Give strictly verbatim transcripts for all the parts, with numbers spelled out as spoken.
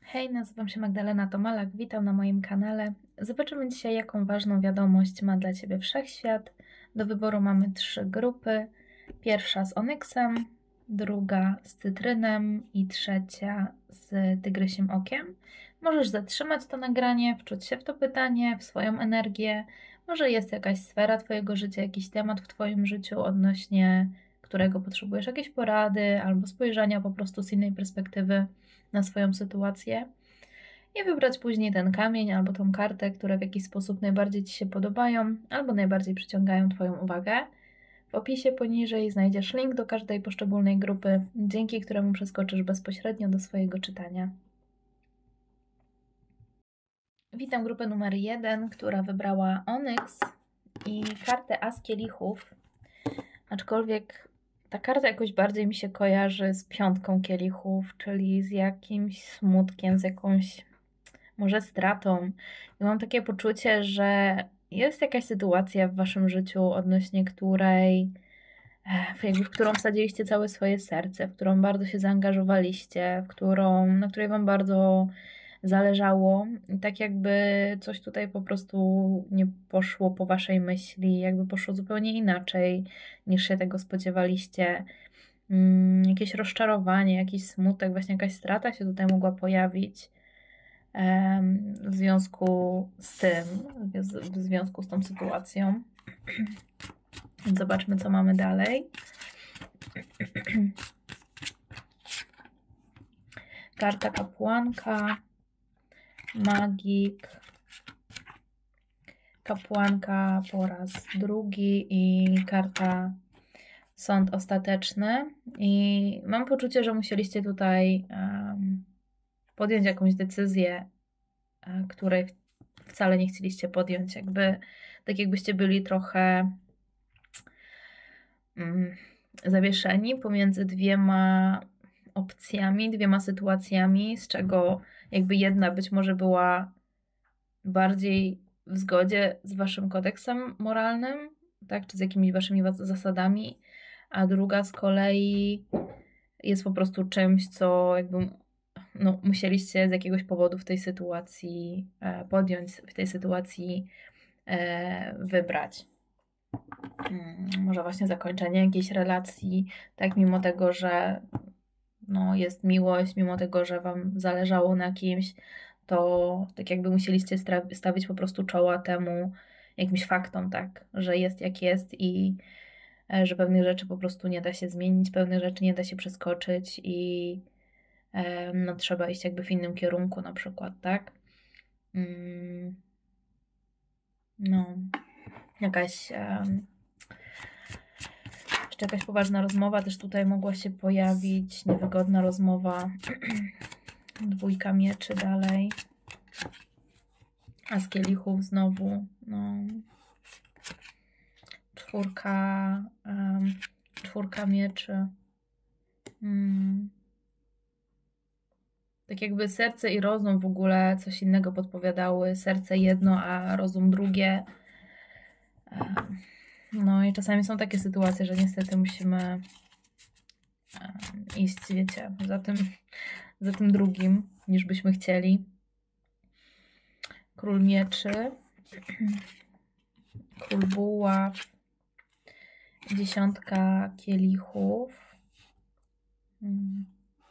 Hej, nazywam się Magdalena Tomalak, witam na moim kanale. Zobaczymy dzisiaj, jaką ważną wiadomość ma dla Ciebie Wszechświat. Do wyboru mamy trzy grupy. Pierwsza z onyksem, druga z cytrynem i trzecia z tygrysiem okiem. Możesz zatrzymać to nagranie, wczuć się w to pytanie, w swoją energię. Może jest jakaś sfera Twojego życia, jakiś temat w Twoim życiu, odnośnie którego potrzebujesz jakiejś porady albo spojrzenia po prostu z innej perspektywy na swoją sytuację i wybrać później ten kamień albo tą kartę, które w jakiś sposób najbardziej Ci się podobają albo najbardziej przyciągają Twoją uwagę. W opisie poniżej znajdziesz link do każdej poszczególnej grupy, dzięki któremu przeskoczysz bezpośrednio do swojego czytania. Witam grupę numer jeden, która wybrała onyks i kartę As kielichów, aczkolwiek ta karta jakoś bardziej mi się kojarzy z piątką kielichów, czyli z jakimś smutkiem, z jakąś może stratą. I mam takie poczucie, że jest jakaś sytuacja w Waszym życiu, odnośnie której, jakby w którą wsadziliście całe swoje serce, w którą bardzo się zaangażowaliście, w którą, na której Wam bardzo zależało. I tak jakby coś tutaj po prostu nie poszło po Waszej myśli, jakby poszło zupełnie inaczej, niż się tego spodziewaliście. Hmm, jakieś rozczarowanie, jakiś smutek, właśnie jakaś strata się tutaj mogła pojawić w związku z tym, w związku z tą sytuacją. Więc zobaczmy, co mamy dalej. Karta kapłanka, magik, kapłanka po raz drugi i karta sąd ostateczny. I mam poczucie, że musieliście tutaj um, podjąć jakąś decyzję, której wcale nie chcieliście podjąć, jakby tak jakbyście byli trochę mm, zawieszeni pomiędzy dwiema opcjami, dwiema sytuacjami, z czego jakby jedna być może była bardziej w zgodzie z waszym kodeksem moralnym, tak, czy z jakimiś waszymi zasadami, a druga z kolei jest po prostu czymś, co jakby no, musieliście z jakiegoś powodu w tej sytuacji e, podjąć, w tej sytuacji e, wybrać. Hmm, może właśnie zakończenie jakiejś relacji, tak, mimo tego, że no, jest miłość, mimo tego, że wam zależało na kimś, to tak jakby musieliście stawić po prostu czoła temu jakimś faktom, tak, że jest jak jest i e, że pewnych rzeczy po prostu nie da się zmienić, pewnych rzeczy nie da się przeskoczyć i no trzeba iść jakby w innym kierunku na przykład, tak? Mm, no, jakaś um, jeszcze jakaś poważna rozmowa też tutaj mogła się pojawić, niewygodna rozmowa. Dwójka mieczy dalej. A z kielichów znowu, no. Czwórka, um, czwórka mieczy. Mm. Tak jakby serce i rozum w ogóle coś innego podpowiadały. Serce jedno, a rozum drugie. No i czasami są takie sytuacje, że niestety musimy iść, wiecie, za tym, za tym drugim, niż byśmy chcieli. Król mieczy. Król buław. Dziesiątka kielichów. Hmm.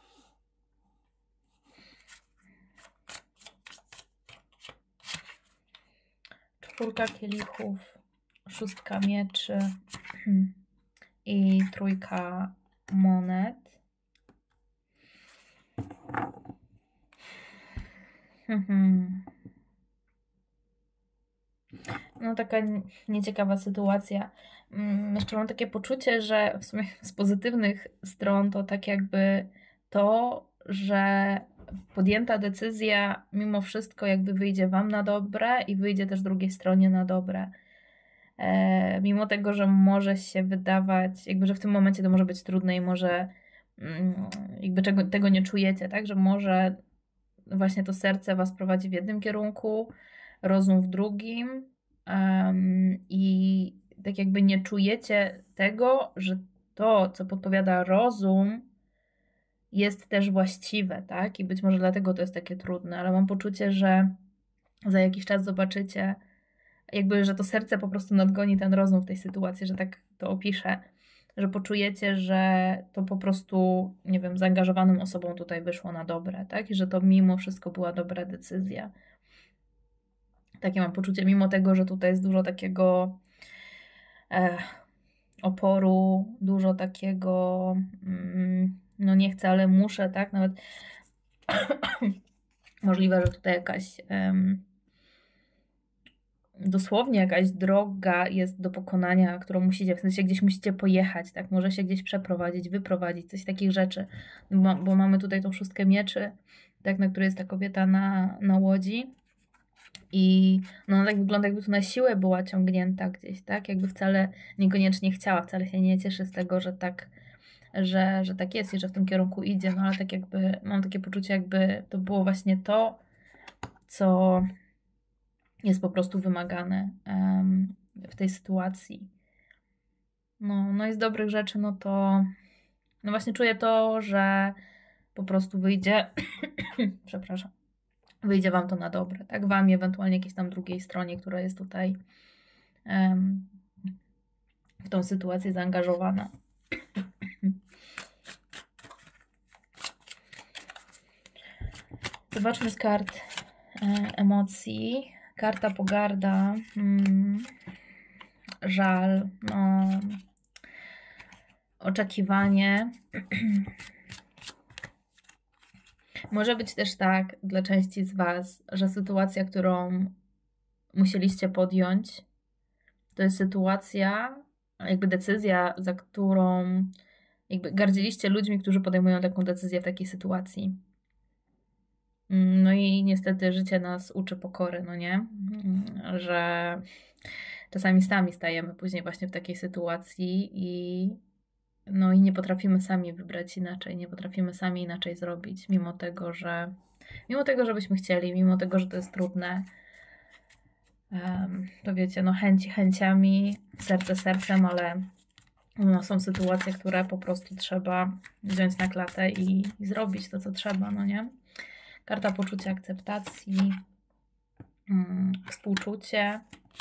Czwórka kielichów, szóstka mieczy i trójka monet. No taka nieciekawa sytuacja. Jeszcze mam takie poczucie, że w sumie z pozytywnych stron to tak jakby to, że podjęta decyzja mimo wszystko jakby wyjdzie wam na dobre i wyjdzie też drugiej stronie na dobre. E, mimo tego, że może się wydawać, jakby, że w tym momencie to może być trudne i może mm, jakby czego, tego nie czujecie, tak, że może właśnie to serce was prowadzi w jednym kierunku, rozum w drugim um, i tak jakby nie czujecie tego, że to, co podpowiada rozum, jest też właściwe, tak? I być może dlatego to jest takie trudne, ale mam poczucie, że za jakiś czas zobaczycie, jakby, że to serce po prostu nadgoni ten rozum w tej sytuacji, że tak to opiszę, że poczujecie, że to po prostu, nie wiem, zaangażowanym osobom tutaj wyszło na dobre, tak? I że to mimo wszystko była dobra decyzja. Takie mam poczucie, mimo tego, że tutaj jest dużo takiego e, oporu, dużo takiego mm, no nie chcę, ale muszę, tak? Nawet możliwe, że tutaj jakaś em, dosłownie jakaś droga jest do pokonania, którą musicie, w sensie gdzieś musicie pojechać, tak? Może się gdzieś przeprowadzić, wyprowadzić, coś takich rzeczy, bo, bo mamy tutaj tą szóstkę mieczy, tak? Na której jest ta kobieta na, na łodzi i no tak wygląda, jakby tu na siłę była ciągnięta gdzieś, tak? Jakby wcale niekoniecznie chciała, wcale się nie cieszy z tego, że tak że, że tak jest i że w tym kierunku idzie, no ale tak jakby mam takie poczucie, jakby to było właśnie to, co jest po prostu wymagane um, w tej sytuacji. No, no i z dobrych rzeczy, no to no właśnie czuję to, że po prostu wyjdzie, przepraszam, wyjdzie wam to na dobre, tak? Wam i ewentualnie jakiejś tam drugiej stronie, która jest tutaj um, w tą sytuację zaangażowana. Zobaczmy z kart e, emocji. Karta pogarda, hmm, żal, no, oczekiwanie. Może być też tak dla części z Was, że sytuacja, którą musieliście podjąć, to jest sytuacja, jakby decyzja, za którą jakby gardziliście ludźmi, którzy podejmują taką decyzję w takiej sytuacji. No i niestety życie nas uczy pokory, no nie? Że czasami sami stajemy później właśnie w takiej sytuacji i no i nie potrafimy sami wybrać inaczej, nie potrafimy sami inaczej zrobić, mimo tego, że mimo tego, żebyśmy chcieli, mimo tego, że to jest trudne, um, to wiecie, no chęci chęciami, serce sercem, ale no, są sytuacje, które po prostu trzeba wziąć na klatę i, i zrobić to, co trzeba, no nie? Karta poczucia akceptacji, um, współczucie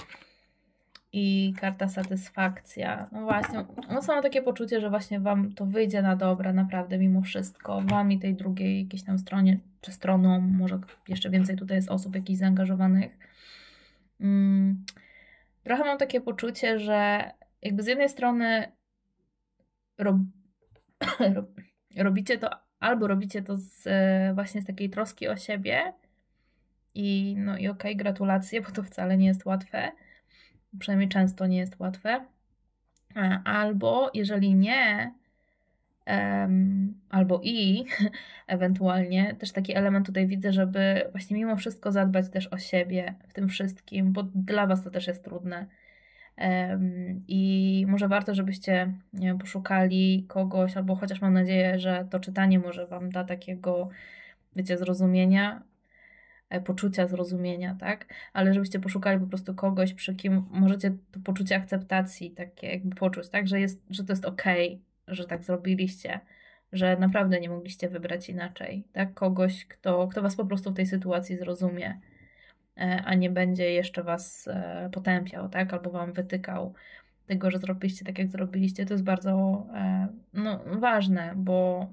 i karta satysfakcja. No właśnie, mocno mam takie poczucie, że właśnie wam to wyjdzie na dobre, naprawdę, mimo wszystko. Wam i tej drugiej jakiejś tam stronie, czy stroną, może jeszcze więcej tutaj jest osób jakichś zaangażowanych. Hmm. Trochę mam takie poczucie, że jakby z jednej strony rob... robicie to, albo robicie to z, właśnie z takiej troski o siebie i no i okej, okay, gratulacje, bo to wcale nie jest łatwe. Przynajmniej często nie jest łatwe. Albo jeżeli nie, um, albo i ewentualnie też taki element tutaj widzę, żeby właśnie mimo wszystko zadbać też o siebie w tym wszystkim, bo dla Was to też jest trudne. Um, I może warto, żebyście nie wiem, poszukali kogoś, albo chociaż mam nadzieję, że to czytanie może Wam da takiego, wiecie, zrozumienia, poczucia zrozumienia, tak? Ale żebyście poszukali po prostu kogoś, przy kim możecie to poczucie akceptacji takie jakby poczuć, tak? Że, jest, że to jest okej, okay, że tak zrobiliście, że naprawdę nie mogliście wybrać inaczej, tak? Kogoś, kto, kto was po prostu w tej sytuacji zrozumie, a nie będzie jeszcze was potępiał, tak? Albo wam wytykał tego, że zrobiliście tak, jak zrobiliście. To jest bardzo no, ważne, bo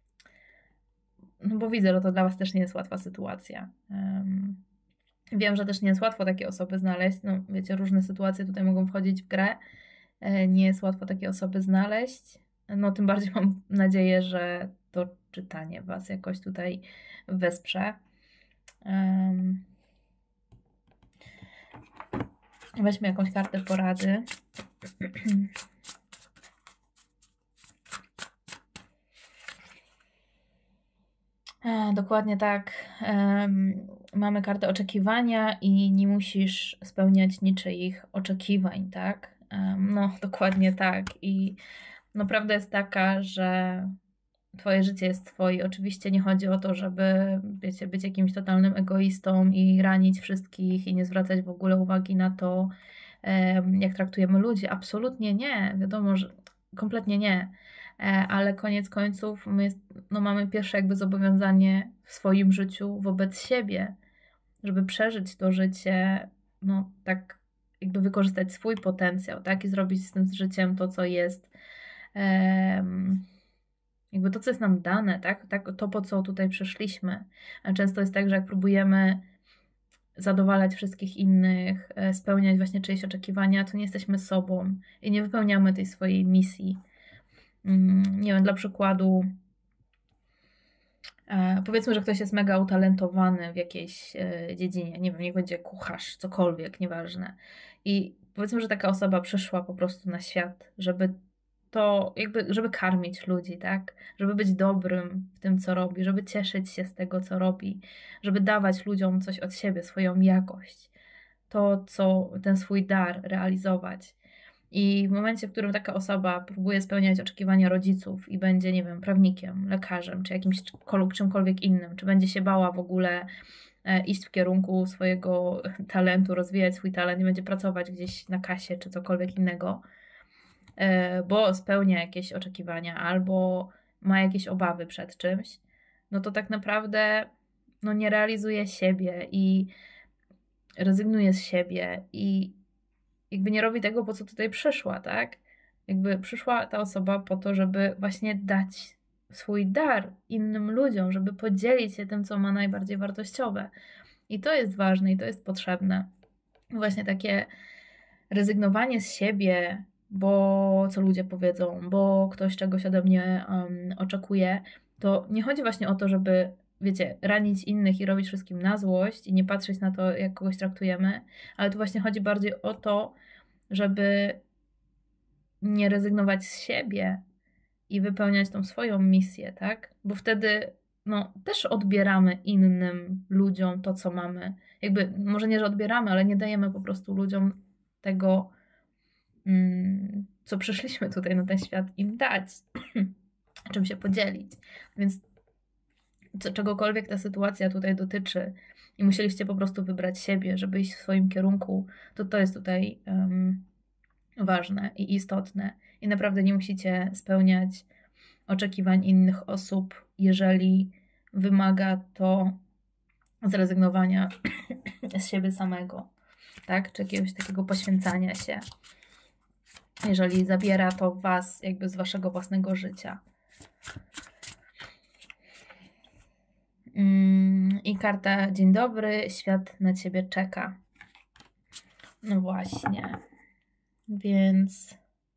no bo widzę, że to dla Was też nie jest łatwa sytuacja. Um, wiem, że też nie jest łatwo takie osoby znaleźć. No, wiecie, różne sytuacje tutaj mogą wchodzić w grę. E, nie jest łatwo takie osoby znaleźć. No, tym bardziej mam nadzieję, że to czytanie Was jakoś tutaj wesprze. Um, weźmy jakąś kartę porady. A, dokładnie tak. Um, mamy kartę oczekiwania i nie musisz spełniać niczyich oczekiwań, tak? Um, no, dokładnie tak. I no, prawda jest taka, że Twoje życie jest Twoje. Oczywiście nie chodzi o to, żeby, wiecie, być jakimś totalnym egoistą i ranić wszystkich i nie zwracać w ogóle uwagi na to, um, jak traktujemy ludzi. Absolutnie nie. Wiadomo, że kompletnie nie. ale koniec końców my no, mamy pierwsze jakby zobowiązanie w swoim życiu wobec siebie, żeby przeżyć to życie, no tak jakby wykorzystać swój potencjał, tak? I zrobić z tym życiem to, co jest, um, jakby to, co jest nam dane, tak? tak? To, po co tutaj przyszliśmy. A często jest tak, że jak próbujemy zadowalać wszystkich innych, spełniać właśnie czyjeś oczekiwania, to nie jesteśmy sobą i nie wypełniamy tej swojej misji. Nie wiem, dla przykładu, powiedzmy, że ktoś jest mega utalentowany w jakiejś dziedzinie, nie wiem, niech będzie kucharz, cokolwiek, nieważne. I powiedzmy, że taka osoba przyszła po prostu na świat, żeby to jakby, żeby karmić ludzi, tak? Żeby być dobrym w tym, co robi, żeby cieszyć się z tego, co robi, żeby dawać ludziom coś od siebie, swoją jakość, to, co ten swój dar realizować. I w momencie, w którym taka osoba próbuje spełniać oczekiwania rodziców i będzie, nie wiem, prawnikiem, lekarzem, czy jakimś czymkolwiek innym, czy będzie się bała w ogóle iść w kierunku swojego talentu, rozwijać swój talent i będzie pracować gdzieś na kasie, czy cokolwiek innego, bo spełnia jakieś oczekiwania albo ma jakieś obawy przed czymś, no to tak naprawdę no, nie realizuje siebie i rezygnuje z siebie i jakby nie robi tego, po co tutaj przyszła, tak? Jakby przyszła ta osoba po to, żeby właśnie dać swój dar innym ludziom, żeby podzielić się tym, co ma najbardziej wartościowe. I to jest ważne i to jest potrzebne. Właśnie takie rezygnowanie z siebie, bo co ludzie powiedzą, bo ktoś czegoś ode mnie um, oczekuje, to nie chodzi właśnie o to, żeby, wiecie, ranić innych i robić wszystkim na złość i nie patrzeć na to, jak kogoś traktujemy, ale tu właśnie chodzi bardziej o to, żeby nie rezygnować z siebie i wypełniać tą swoją misję, tak? Bo wtedy no, też odbieramy innym ludziom to, co mamy. Jakby, może nie, że odbieramy, ale nie dajemy po prostu ludziom tego, mm, co przyszliśmy tutaj na ten świat im dać, czym się podzielić. Więc co, czegokolwiek ta sytuacja tutaj dotyczy i musieliście po prostu wybrać siebie, żeby iść w swoim kierunku, to to jest tutaj um, ważne i istotne. I naprawdę nie musicie spełniać oczekiwań innych osób, jeżeli wymaga to zrezygnowania z siebie samego, tak? Czy jakiegoś takiego poświęcania się. Jeżeli zabiera to was jakby z waszego własnego życia. I karta dzień dobry, świat na ciebie czeka. No właśnie. Więc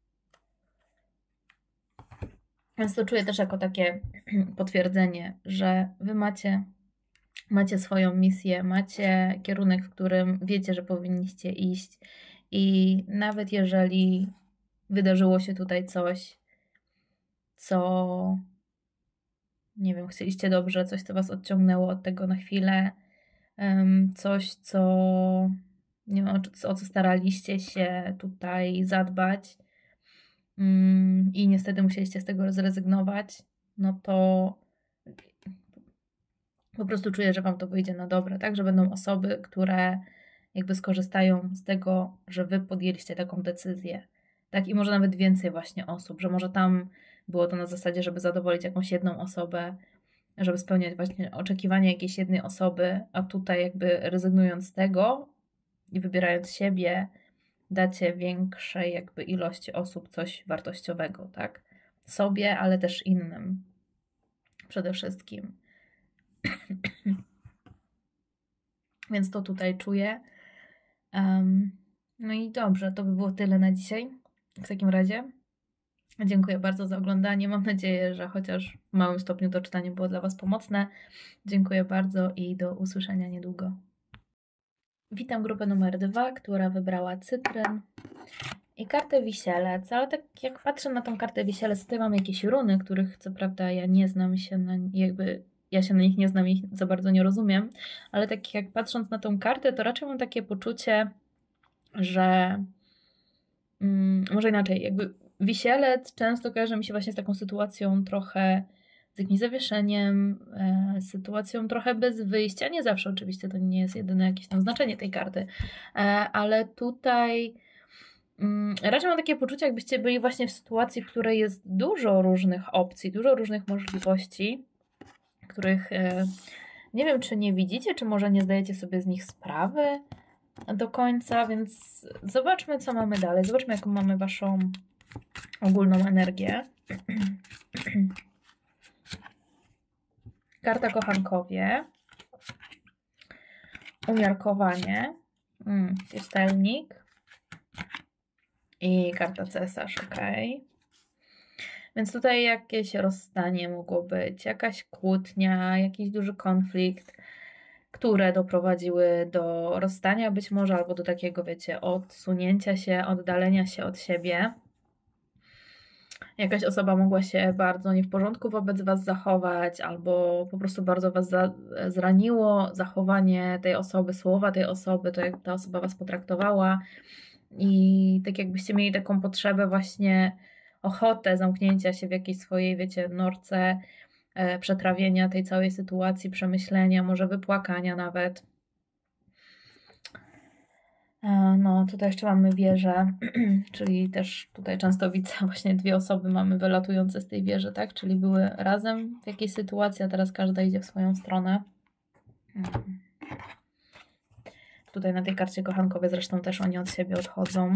Więc to czuję też jako takie potwierdzenie, że wy macie, macie swoją misję, macie kierunek, w którym wiecie, że powinniście iść i nawet jeżeli wydarzyło się tutaj coś, co, nie wiem, chcieliście dobrze, coś, co was odciągnęło od tego na chwilę, coś, co, nie wiem, o co staraliście się tutaj zadbać, i niestety musieliście z tego zrezygnować, no to po prostu czuję, że wam to wyjdzie na dobre, tak? Że będą osoby, które jakby skorzystają z tego, że wy podjęliście taką decyzję, tak? I może nawet więcej właśnie osób, że może tam było to na zasadzie, żeby zadowolić jakąś jedną osobę, żeby spełniać właśnie oczekiwania jakiejś jednej osoby, a tutaj jakby rezygnując z tego i wybierając siebie, dacie większej jakby ilości osób coś wartościowego, tak? Sobie, ale też innym. Przede wszystkim. Więc to tutaj czuję. Um, no i dobrze, to by było tyle na dzisiaj. W takim razie dziękuję bardzo za oglądanie. Mam nadzieję, że chociaż w małym stopniu to czytanie było dla was pomocne. Dziękuję bardzo i do usłyszenia niedługo. Witam grupę numer dwa, która wybrała cytryn i kartę wisielec, ale tak jak patrzę na tą kartę wisielec, tutaj mam jakieś runy, których co prawda ja nie znam się na, jakby ja się na nich nie znam i ich za bardzo nie rozumiem, ale tak jak patrząc na tą kartę, to raczej mam takie poczucie, że mm, może inaczej, jakby wisielec często kojarzy mi się właśnie z taką sytuacją trochę z jakimś zawieszeniem, e, sytuacją trochę bez wyjścia. Nie zawsze oczywiście, to nie jest jedyne jakieś tam znaczenie tej karty, e, ale tutaj Raczej mam takie poczucie, jakbyście byli właśnie w sytuacji, w której jest dużo różnych opcji, dużo różnych możliwości, których nie wiem, czy nie widzicie, czy może nie zdajecie sobie z nich sprawy do końca, więc zobaczmy, co mamy dalej. Zobaczmy, jaką mamy waszą ogólną energię. Karta kochankowie. Umiarkowanie. Mm, pustelnik. I karta cesarz, ok. Więc tutaj jakieś rozstanie mogło być, jakaś kłótnia, jakiś duży konflikt, które doprowadziły do rozstania być może, albo do takiego, wiecie, odsunięcia się, oddalenia się od siebie. Jakaś osoba mogła się bardzo nie w porządku wobec was zachować, albo po prostu bardzo was za, zraniło zachowanie tej osoby, słowa tej osoby, to jak ta osoba was potraktowała. I tak jakbyście mieli taką potrzebę właśnie, ochotę zamknięcia się w jakiejś swojej, wiecie, norce, e, przetrawienia tej całej sytuacji, przemyślenia, może wypłakania nawet. E, no, tutaj jeszcze mamy wieżę, czyli też tutaj często widzę właśnie dwie osoby mamy wylatujące z tej wieży, tak? Czyli były razem w jakiejś sytuacji, a teraz każda idzie w swoją stronę. Hmm. Tutaj na tej karcie kochankowie zresztą też oni od siebie odchodzą.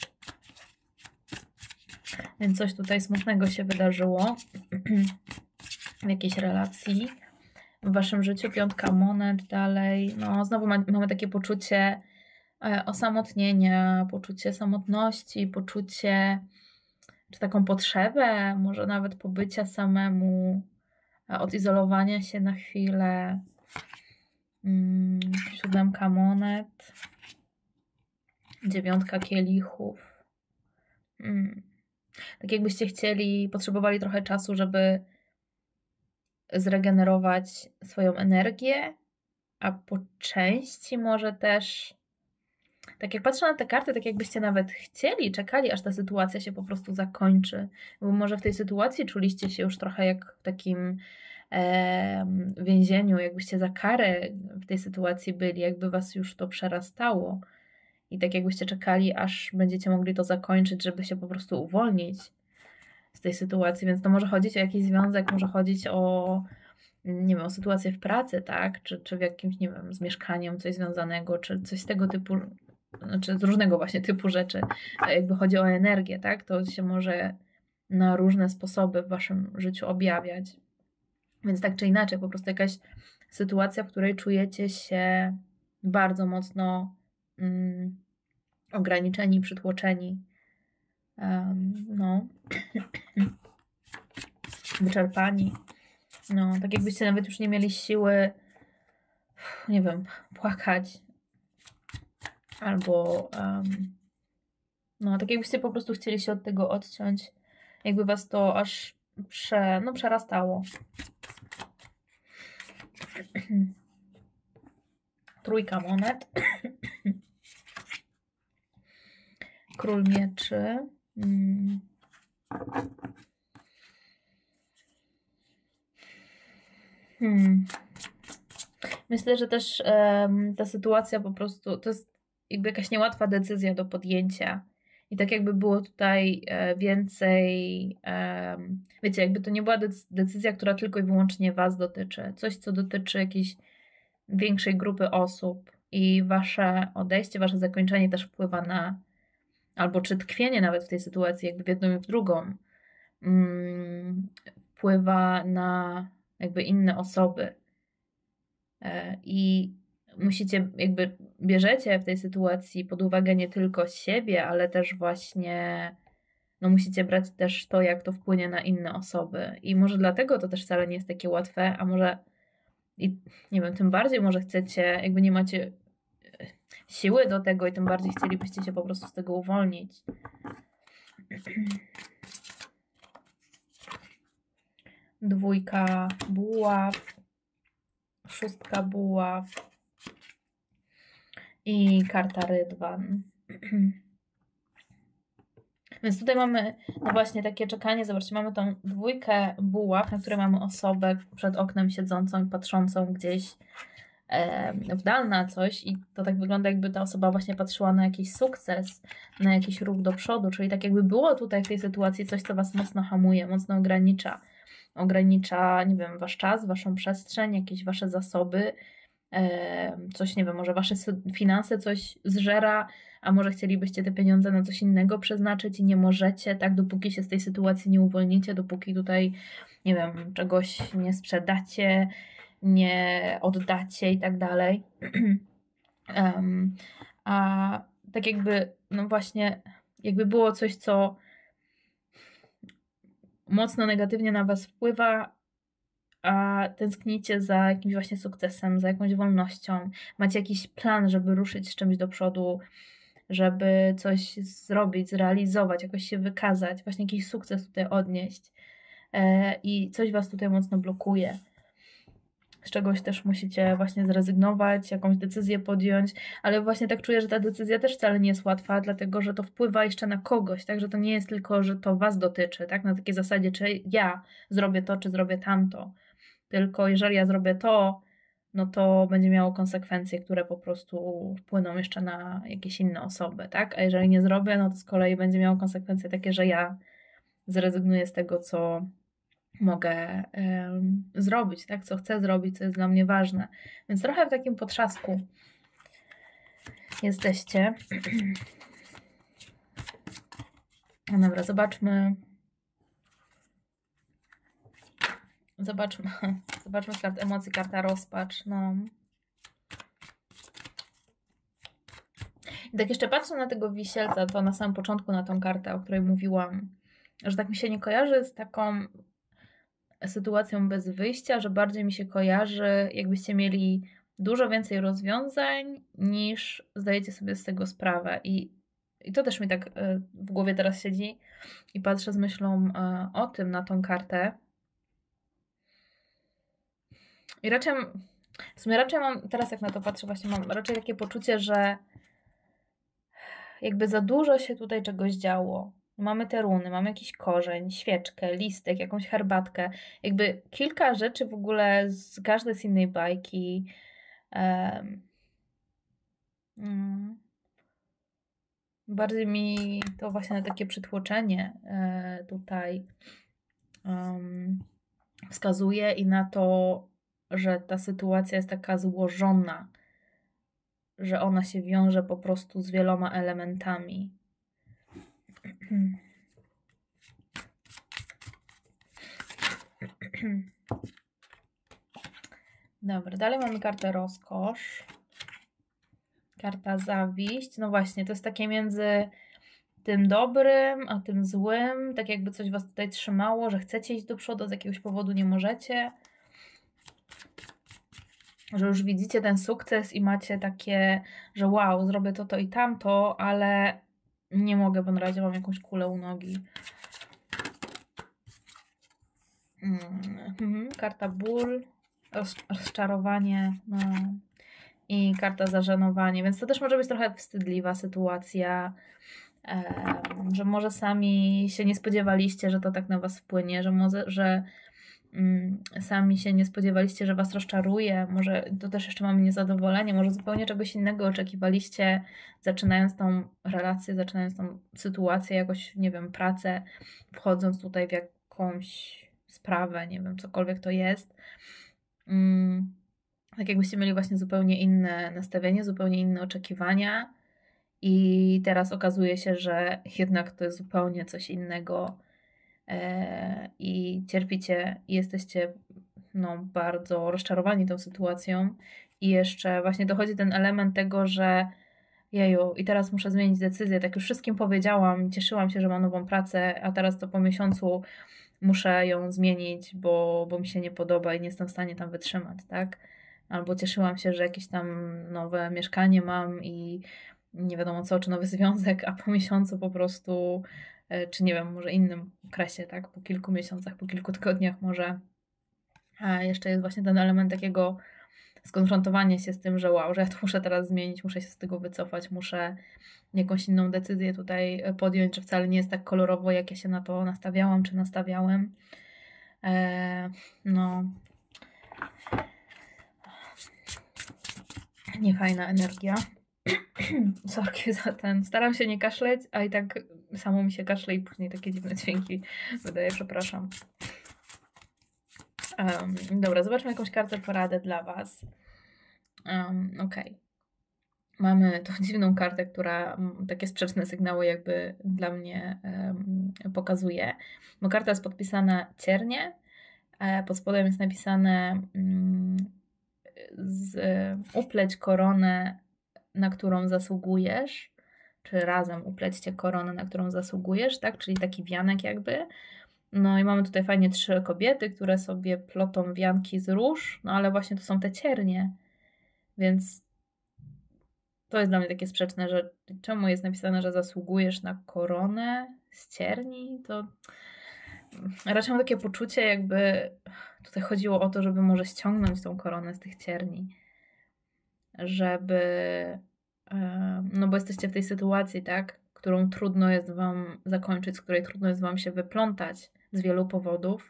Więc coś tutaj smutnego się wydarzyło w jakiejś relacji. W waszym życiu piątka monet dalej. No, znowu ma, mamy takie poczucie e, osamotnienia, poczucie samotności, poczucie, czy taką potrzebę, może nawet pobycia samemu, e, odizolowania się na chwilę. Mm, siódemka monet. Dziewiątka kielichów. Mm. Tak jakbyście chcieli, potrzebowali trochę czasu, żeby zregenerować swoją energię, a po części może też, tak jak patrzę na te karty, tak jakbyście nawet chcieli, czekali, aż ta sytuacja się po prostu zakończy, bo może w tej sytuacji czuliście się już trochę jak w takim e, więzieniu, jakbyście za karę w tej sytuacji byli, jakby was już to przerastało i tak jakbyście czekali, aż będziecie mogli to zakończyć, żeby się po prostu uwolnić z tej sytuacji, więc to może chodzić o jakiś związek, może chodzić o, nie wiem, o sytuację w pracy, tak, czy, czy w jakimś, nie wiem, z mieszkaniem coś związanego, czy coś z tego typu, znaczy z różnego właśnie typu rzeczy, jakby chodzi o energię, tak, to się może na różne sposoby w waszym życiu objawiać, więc tak czy inaczej, po prostu jakaś sytuacja, w której czujecie się bardzo mocno mm, ograniczeni, przytłoczeni, um, no, wyczerpani. No, tak jakbyście nawet już nie mieli siły, nie wiem, płakać. Albo, um, no, tak jakbyście po prostu chcieli się od tego odciąć. Jakby was to aż prze, no, przerastało. Trójka monet. Król mieczy. Hmm. Hmm. Myślę, że też um, ta sytuacja po prostu, to jest jakby jakaś niełatwa decyzja do podjęcia. I tak jakby było tutaj e, więcej, e, wiecie, jakby to nie była decyzja, która tylko i wyłącznie was dotyczy. Coś, co dotyczy jakiejś większej grupy osób i wasze odejście, wasze zakończenie też wpływa na, albo czy tkwienie nawet w tej sytuacji, jakby w jedną i w drugą, mm, wpływa na jakby inne osoby. I musicie, jakby bierzecie w tej sytuacji pod uwagę nie tylko siebie, ale też właśnie, no musicie brać też to, jak to wpłynie na inne osoby. I może dlatego to też wcale nie jest takie łatwe, a może, i nie wiem, tym bardziej może chcecie, jakby nie macie siły do tego i tym bardziej chcielibyście się po prostu z tego uwolnić. Dwójka buław. Szóstka buław i karta rydwan. Więc tutaj mamy no właśnie takie czekanie. Zobaczcie, mamy tą dwójkę buław, na której mamy osobę przed oknem siedzącą i patrzącą gdzieś e, w dal na coś i to tak wygląda, jakby ta osoba właśnie patrzyła na jakiś sukces, na jakiś ruch do przodu, czyli tak jakby było tutaj w tej sytuacji coś, co was mocno hamuje, mocno ogranicza. Ogranicza, nie wiem, wasz czas, waszą przestrzeń, jakieś wasze zasoby, e, coś, nie wiem, może wasze finanse coś zżera, a może chcielibyście te pieniądze na coś innego przeznaczyć i nie możecie, tak, dopóki się z tej sytuacji nie uwolnicie, dopóki tutaj, nie wiem, czegoś nie sprzedacie, nie oddacie i tak dalej. Um, a tak jakby, no właśnie, jakby było coś, co mocno negatywnie na was wpływa, a tęsknicie za jakimś właśnie sukcesem, za jakąś wolnością, macie jakiś plan, żeby ruszyć z czymś do przodu, żeby coś zrobić, zrealizować, jakoś się wykazać, właśnie jakiś sukces tutaj odnieść e, i coś was tutaj mocno blokuje. Z czegoś też musicie właśnie zrezygnować, jakąś decyzję podjąć, ale właśnie tak czuję, że ta decyzja też wcale nie jest łatwa, dlatego że to wpływa jeszcze na kogoś, tak, że to nie jest tylko, że to was dotyczy, tak, na takiej zasadzie, czy ja zrobię to, czy zrobię tamto, tylko jeżeli ja zrobię to, no to będzie miało konsekwencje, które po prostu wpłyną jeszcze na jakieś inne osoby, tak, a jeżeli nie zrobię, no to z kolei będzie miało konsekwencje takie, że ja zrezygnuję z tego, co mogę um, zrobić, tak? Co chcę zrobić, co jest dla mnie ważne. Więc trochę w takim potrzasku jesteście. No dobra, zobaczmy. Zobaczmy. Zobaczmy kart emocji, karta rozpacz. No. I tak jeszcze patrzę na tego wisielca, to na samym początku na tą kartę, o której mówiłam, że tak mi się nie kojarzy z taką sytuacją bez wyjścia, że bardziej mi się kojarzy, jakbyście mieli dużo więcej rozwiązań, niż zdajecie sobie z tego sprawę. I, i to też mi tak w głowie teraz siedzi i patrzę z myślą o tym na tą kartę. I raczej, w sumie raczej mam, teraz jak na to patrzę, właśnie mam raczej takie poczucie, że jakby za dużo się tutaj czegoś działo. Mamy te runy, mamy jakiś korzeń, świeczkę, listek, jakąś herbatkę. Jakby kilka rzeczy w ogóle z każdej z innej bajki. Um, um, bardziej mi to właśnie na takie przytłoczenie e, tutaj um, wskazuje i na to, że ta sytuacja jest taka złożona, że ona się wiąże po prostu z wieloma elementami. Dobra, dalej mamy kartę rozkosz. Karta zawiść. No właśnie, to jest takie między tym dobrym, a tym złym. Tak jakby coś was tutaj trzymało, że chcecie iść do przodu, z jakiegoś powodu nie możecie. Że już widzicie ten sukces i macie takie, że wow, zrobię to, to i tamto, ale nie mogę, bo na razie mam jakąś kulę u nogi. Mm, karta ból, roz, rozczarowanie, no. I karta zażenowanie, więc to też może być trochę wstydliwa sytuacja, e, że może sami się nie spodziewaliście, że to tak na was wpłynie, że może, że mm, sami się nie spodziewaliście, że was rozczaruje, może to też jeszcze mamy niezadowolenie, może zupełnie czegoś innego oczekiwaliście, zaczynając tą relację, zaczynając tą sytuację, jakoś, nie wiem, pracę, wchodząc tutaj w jakąś sprawę, nie wiem, cokolwiek to jest. Mm, tak jakbyście mieli właśnie zupełnie inne nastawienie, zupełnie inne oczekiwania i teraz okazuje się, że jednak to jest zupełnie coś innego e, i cierpicie i jesteście no, bardzo rozczarowani tą sytuacją i jeszcze właśnie dochodzi ten element tego, że jeju, i teraz muszę zmienić decyzję, tak już wszystkim powiedziałam, cieszyłam się, że mam nową pracę, a teraz to po miesiącu muszę ją zmienić, bo, bo mi się nie podoba i nie jestem w stanie tam wytrzymać, tak? Albo cieszyłam się, że jakieś tam nowe mieszkanie mam i nie wiadomo co, czy nowy związek, a po miesiącu po prostu, czy nie wiem, może innym okresie, tak? Po kilku miesiącach, po kilku tygodniach może. A jeszcze jest właśnie ten element takiego skonfrontowania się z tym, że wow, że ja to muszę teraz zmienić, muszę się z tego wycofać, muszę jakąś inną decyzję tutaj podjąć, że wcale nie jest tak kolorowo, jak ja się na to nastawiałam, czy nastawiałem. Eee, no. niefajna energia. Sorki za ten. Staram się nie kaszleć, a i tak samo mi się kaszle i później takie dziwne dźwięki wydaje, przepraszam. Um, dobra, zobaczmy jakąś kartę poradę dla Was. Um, Okej. Okay. Mamy tą dziwną kartę, która takie sprzeczne sygnały jakby dla mnie um, pokazuje. Bo karta jest podpisana ciernie, a pod spodem jest napisane um, z, upleć koronę, na którą zasługujesz, czy razem uplećcie koronę, na którą zasługujesz, tak? Czyli taki wianek jakby. No i mamy tutaj fajnie trzy kobiety, które sobie plotą wianki z róż, no ale właśnie to są te ciernie, więc to jest dla mnie takie sprzeczne, że czemu jest napisane, że zasługujesz na koronę z cierni, to raczej mam takie poczucie, jakby tutaj chodziło o to, żeby może ściągnąć tą koronę z tych cierni, żeby, no bo jesteście w tej sytuacji, tak, którą trudno jest Wam zakończyć, z której trudno jest Wam się wyplątać z wielu powodów.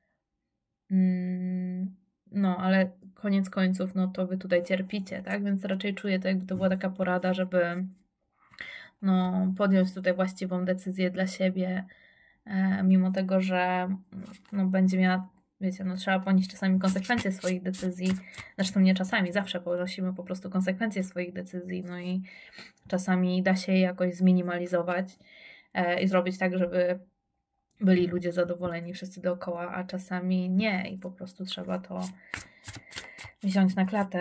No, ale koniec końców, no to Wy tutaj cierpicie, tak, więc raczej czuję to, jakby to była taka porada, żeby no, podjąć tutaj właściwą decyzję dla siebie, e, mimo tego, że no, będzie miała, wiecie, no trzeba ponieść czasami konsekwencje swoich decyzji, zresztą nie czasami, zawsze ponosimy po prostu konsekwencje swoich decyzji, no i czasami da się je jakoś zminimalizować e, i zrobić tak, żeby byli ludzie zadowoleni, wszyscy dookoła, a czasami nie i po prostu trzeba to wziąć na klatę.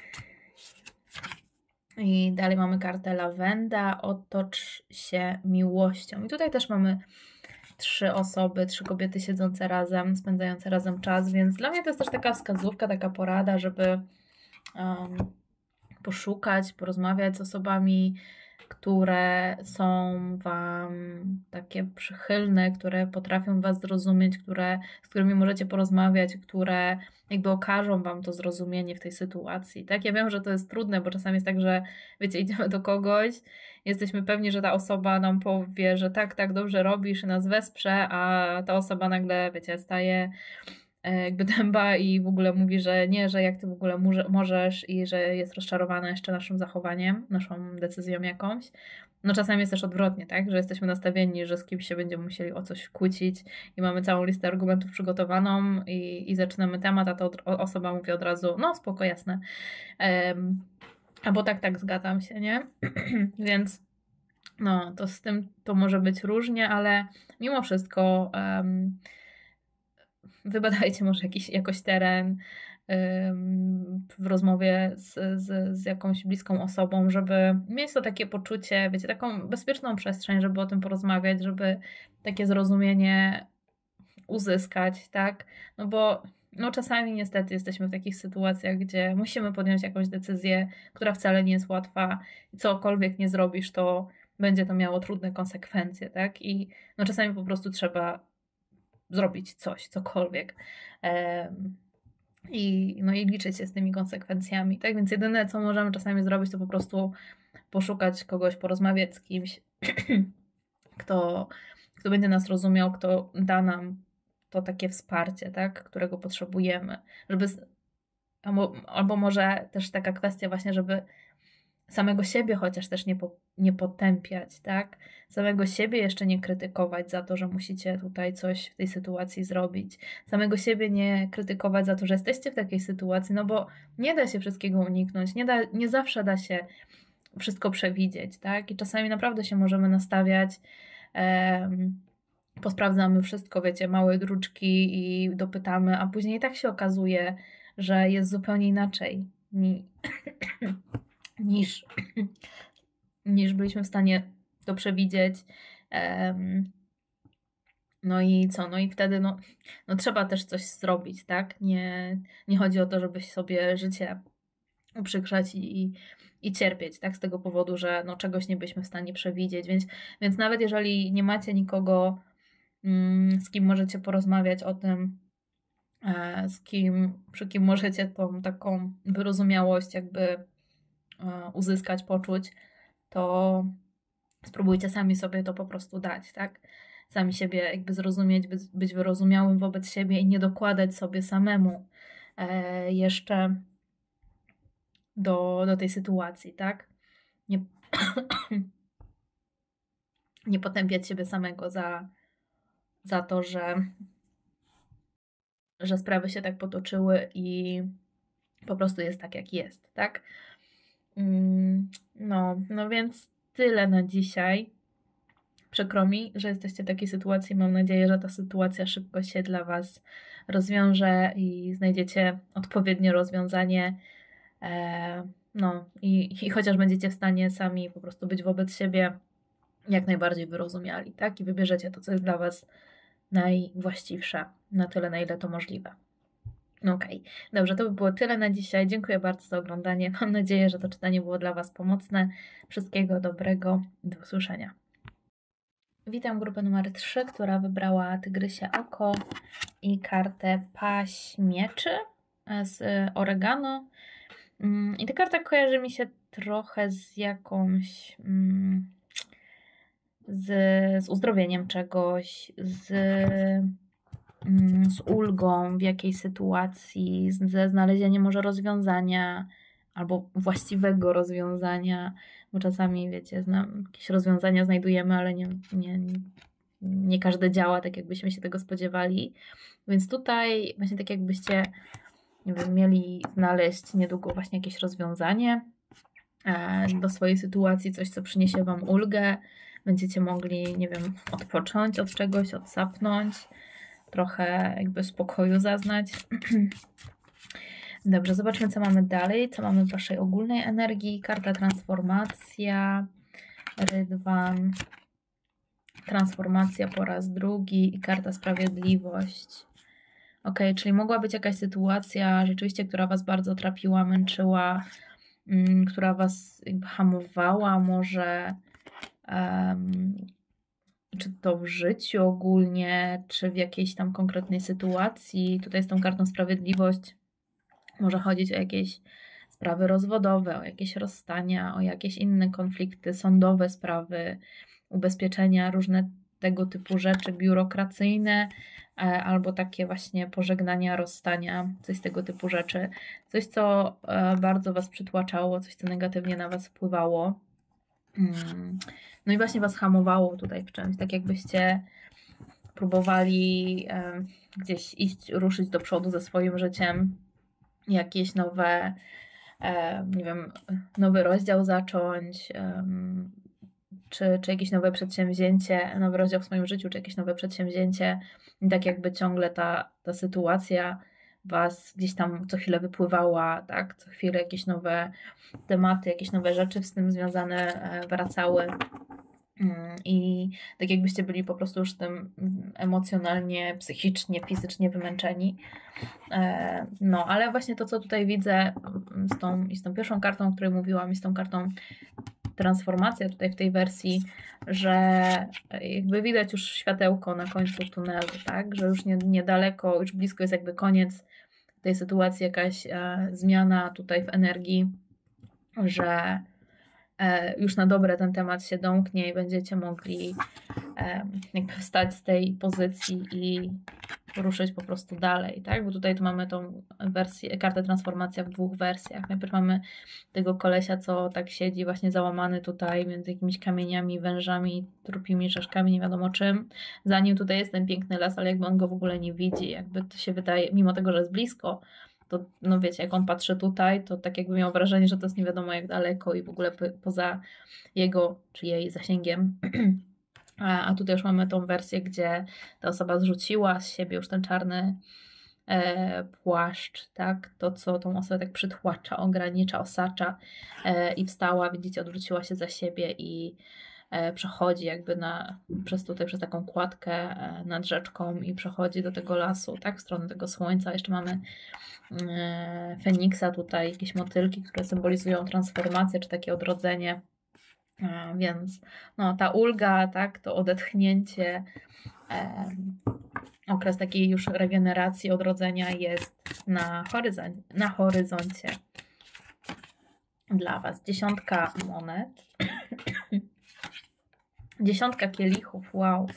I dalej mamy kartę Lawenda, otocz się miłością. I tutaj też mamy trzy osoby, trzy kobiety siedzące razem, spędzające razem czas, więc dla mnie to jest też taka wskazówka, taka porada, żeby um, poszukać, porozmawiać z osobami, które są Wam takie przychylne, które potrafią Was zrozumieć, które, z którymi możecie porozmawiać, które jakby okażą Wam to zrozumienie w tej sytuacji. Tak? Ja wiem, że to jest trudne, bo czasami jest tak, że wiecie, idziemy do kogoś, jesteśmy pewni, że ta osoba nam powie, że tak, tak, dobrze robisz i nas wesprze, a ta osoba nagle, wiecie, staje jakby dęba i w ogóle mówi, że nie, że jak ty w ogóle możesz i że jest rozczarowana jeszcze naszym zachowaniem, naszą decyzją jakąś. No czasami jest też odwrotnie, tak, że jesteśmy nastawieni, że z kimś się będziemy musieli o coś kłócić i mamy całą listę argumentów przygotowaną i, i zaczynamy temat, a ta osoba mówi od razu, no spoko, jasne. Um, albo tak, tak, zgadzam się, nie? Więc no, to z tym to może być różnie, ale mimo wszystko um, wybadajcie może jakiś, jakoś teren ym, w rozmowie z, z, z jakąś bliską osobą, żeby mieć to takie poczucie, wiecie, taką bezpieczną przestrzeń, żeby o tym porozmawiać, żeby takie zrozumienie uzyskać, tak? No bo no czasami niestety jesteśmy w takich sytuacjach, gdzie musimy podjąć jakąś decyzję, która wcale nie jest łatwa. Cokolwiek nie zrobisz, to będzie to miało trudne konsekwencje, tak? I no czasami po prostu trzeba zrobić coś, cokolwiek. I, no i liczyć się z tymi konsekwencjami. Tak więc jedyne, co możemy czasami zrobić, to po prostu poszukać kogoś, porozmawiać z kimś, kto, kto będzie nas rozumiał, kto da nam to takie wsparcie, tak, którego potrzebujemy. Żeby, albo, albo może też taka kwestia właśnie, żeby samego siebie chociaż też nie, po, nie potępiać, tak? Samego siebie jeszcze nie krytykować za to, że musicie tutaj coś w tej sytuacji zrobić. Samego siebie nie krytykować za to, że jesteście w takiej sytuacji, no bo nie da się wszystkiego uniknąć, nie, da, nie zawsze da się wszystko przewidzieć, tak? I czasami naprawdę się możemy nastawiać, em, posprawdzamy wszystko, wiecie, małe druczki i dopytamy, a później tak się okazuje, że jest zupełnie inaczej. Ni- niż, niż byliśmy w stanie to przewidzieć. Um, no i co? No i wtedy no, no trzeba też coś zrobić, tak? Nie, nie chodzi o to, żeby sobie życie uprzykrzać i, i, i cierpieć, tak? Z tego powodu, że no, czegoś nie byliśmy w stanie przewidzieć. Więc, więc nawet jeżeli nie macie nikogo, mm, z kim możecie porozmawiać o tym, e, z kim, przy kim możecie tą taką wyrozumiałość jakby uzyskać, poczuć, to spróbujcie sami sobie to po prostu dać, tak? Sami siebie jakby zrozumieć, być, być wyrozumiałym wobec siebie i nie dokładać sobie samemu e, jeszcze do, do tej sytuacji, tak? Nie, nie potępiać siebie samego za, za to, że, że sprawy się tak potoczyły i po prostu jest tak, jak jest, tak? No, no więc tyle na dzisiaj. Przykro mi, że jesteście w takiej sytuacji. Mam nadzieję, że ta sytuacja szybko się dla Was rozwiąże i znajdziecie odpowiednie rozwiązanie. E, no i, i chociaż będziecie w stanie sami po prostu być wobec siebie jak najbardziej wyrozumiali, tak? I wybierzecie to, co jest dla Was najwłaściwsze, na tyle, na ile to możliwe. Okej, okay. Dobrze, to by było tyle na dzisiaj. Dziękuję bardzo za oglądanie. Mam nadzieję, że to czytanie było dla Was pomocne. Wszystkiego dobrego. Do usłyszenia. Witam grupę numer trzy, która wybrała Tygrysie Oko i kartę Paź Mieczy z Oregano. I ta karta kojarzy mi się trochę z jakąś... z, z uzdrowieniem czegoś, z, z ulgą w jakiejś sytuacji, ze znalezieniem może rozwiązania albo właściwego rozwiązania, bo czasami, wiecie, znam, jakieś rozwiązania znajdujemy, ale nie, nie, nie każde działa tak, jakbyśmy się tego spodziewali. Więc tutaj właśnie tak jakbyście, nie wiem, mieli znaleźć niedługo właśnie jakieś rozwiązanie do swojej sytuacji, coś, co przyniesie Wam ulgę. Będziecie mogli, nie wiem, odpocząć od czegoś, odsapnąć, trochę jakby spokoju zaznać. Dobrze, zobaczmy, co mamy dalej. Co mamy w Waszej ogólnej energii? Karta transformacja, rydwan, transformacja po raz drugi i karta sprawiedliwość. Ok, czyli mogła być jakaś sytuacja rzeczywiście, która Was bardzo trapiła, męczyła, mm, która Was jakby hamowała może, um, czy to w życiu ogólnie, czy w jakiejś tam konkretnej sytuacji. Tutaj z tą kartą sprawiedliwość może chodzić o jakieś sprawy rozwodowe, o jakieś rozstania, o jakieś inne konflikty, sądowe sprawy, ubezpieczenia, różne tego typu rzeczy biurokracyjne, albo takie właśnie pożegnania, rozstania, coś z tego typu rzeczy. Coś, co bardzo Was przytłaczało, coś, co negatywnie na Was wpływało. No i właśnie Was hamowało tutaj w czymś, tak jakbyście próbowali gdzieś iść, ruszyć do przodu ze swoim życiem, jakieś nowe, nie wiem, nowy rozdział zacząć, czy, czy jakieś nowe przedsięwzięcie, nowy rozdział w swoim życiu, czy jakieś nowe przedsięwzięcie. I tak jakby ciągle ta, ta sytuacja Was gdzieś tam co chwilę wypływała, tak? Co chwilę jakieś nowe tematy, jakieś nowe rzeczy z tym związane wracały. I tak jakbyście byli po prostu już tym emocjonalnie, psychicznie, fizycznie wymęczeni. No, ale właśnie to, co tutaj widzę z tą, i z tą pierwszą kartą, o której mówiłam, i z tą kartą transformacja tutaj w tej wersji, że jakby widać już światełko na końcu tunelu, tak? Że już nie, niedaleko, już blisko jest jakby koniec tej sytuacji, jakaś e, zmiana tutaj w energii, że e, już na dobre ten temat się domknie i będziecie mogli e, jakby wstać z tej pozycji i ruszyć po prostu dalej, tak? Bo tutaj tu mamy tą wersję, kartę transformacja w dwóch wersjach. Najpierw mamy tego kolesia, co tak siedzi właśnie załamany tutaj między jakimiś kamieniami, wężami, trupimi czaszkami, nie wiadomo czym. Za nim tutaj jest ten piękny las, ale jakby on go w ogóle nie widzi, jakby to się wydaje, mimo tego, że jest blisko, to no wiecie, jak on patrzy tutaj, to tak jakby miał wrażenie, że to jest nie wiadomo jak daleko i w ogóle poza jego czy jej zasięgiem. A tutaj już mamy tą wersję, gdzie ta osoba zrzuciła z siebie już ten czarny e, płaszcz, tak? To, co tą osobę tak przytłacza, ogranicza, osacza e, i wstała, widzicie, odwróciła się za siebie i e, przechodzi jakby na, przez tutaj, przez taką kładkę e, nad rzeczką i przechodzi do tego lasu, tak? W stronę tego słońca. Jeszcze mamy e, Feniksa tutaj, jakieś motylki, które symbolizują transformację, czy takie odrodzenie. Więc no, ta ulga, tak, to odetchnięcie, e, okres takiej już regeneracji, odrodzenia jest na, horyzon, na horyzoncie dla Was. Dziesiątka monet. Dziesiątka kielichów, wow.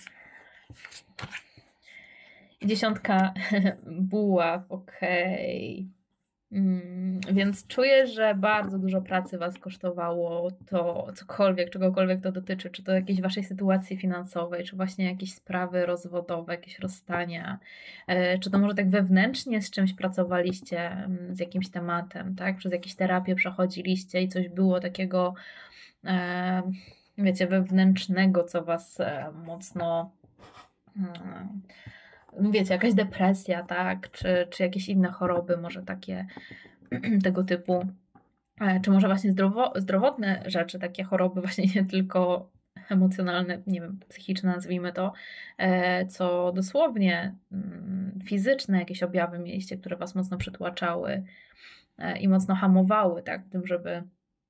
Dziesiątka buław, okej. Okay. Mm, Więc czuję, że bardzo dużo pracy Was kosztowało to cokolwiek, czegokolwiek to dotyczy, czy to jakiejś Waszej sytuacji finansowej, czy właśnie jakieś sprawy rozwodowe, jakieś rozstania, e, czy to może tak wewnętrznie z czymś pracowaliście, mm, z jakimś tematem, tak? Przez jakieś terapie przechodziliście i coś było takiego, e, wiecie, wewnętrznego, co Was e, mocno, mm, wiecie, jakaś depresja, tak? Czy, czy jakieś inne choroby, może takie tego typu, e, czy może właśnie zdrowo, zdrowotne rzeczy, takie choroby właśnie nie tylko emocjonalne, nie wiem, psychiczne nazwijmy to, e, co dosłownie mm, fizyczne jakieś objawy mieliście, które Was mocno przytłaczały e, i mocno hamowały, tak, w tym, żeby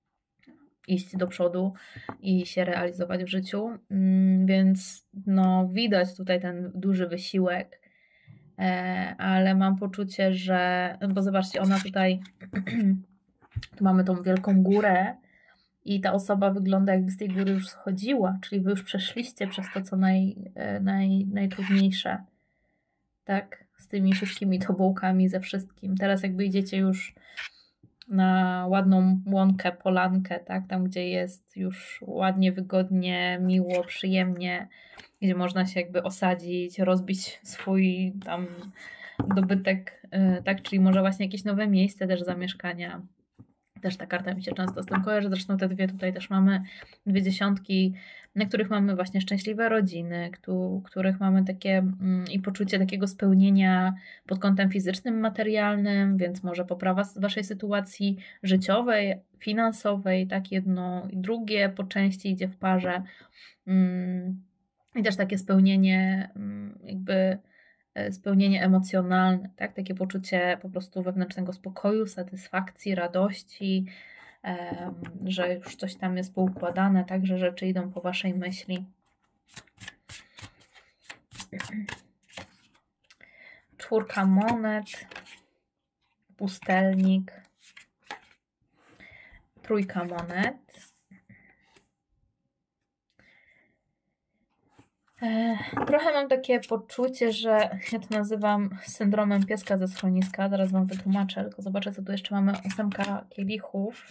iść do przodu i się realizować w życiu, Mm, więc no widać tutaj ten duży wysiłek, e, ale mam poczucie, że, no bo zobaczcie, ona tutaj tu mamy tą wielką górę i ta osoba wygląda jakby z tej góry już schodziła, czyli wy już przeszliście przez to, co naj, e, naj, najtrudniejsze, tak? Z tymi wszystkimi tobołkami, ze wszystkim. Teraz jakby idziecie już na ładną łąkę, polankę, tak? Tam, gdzie jest już ładnie, wygodnie, miło, przyjemnie, gdzie można się jakby osadzić, rozbić swój tam dobytek, e, tak? Czyli może właśnie jakieś nowe miejsce też zamieszkania. Też ta karta mi się często z tym kojarzy, zresztą te dwie tutaj też mamy, dwie dziesiątki, na których mamy właśnie szczęśliwe rodziny, któ- których mamy takie mm, i poczucie takiego spełnienia pod kątem fizycznym, materialnym, więc może poprawa s- waszej sytuacji życiowej, finansowej, tak jedno i drugie po części idzie w parze. Mm, I też takie spełnienie mm, jakby e, spełnienie emocjonalne, tak? Takie poczucie po prostu wewnętrznego spokoju, satysfakcji, radości, em, że już coś tam jest poukładane, tak? Że rzeczy idą po waszej myśli. Czwórka monet, pustelnik, trójka monet. E, Trochę mam takie poczucie, że ja to nazywam syndromem pieska ze schroniska. Zaraz wam wytłumaczę, tylko zobaczę, co tu jeszcze mamy. Ósemka kielichów.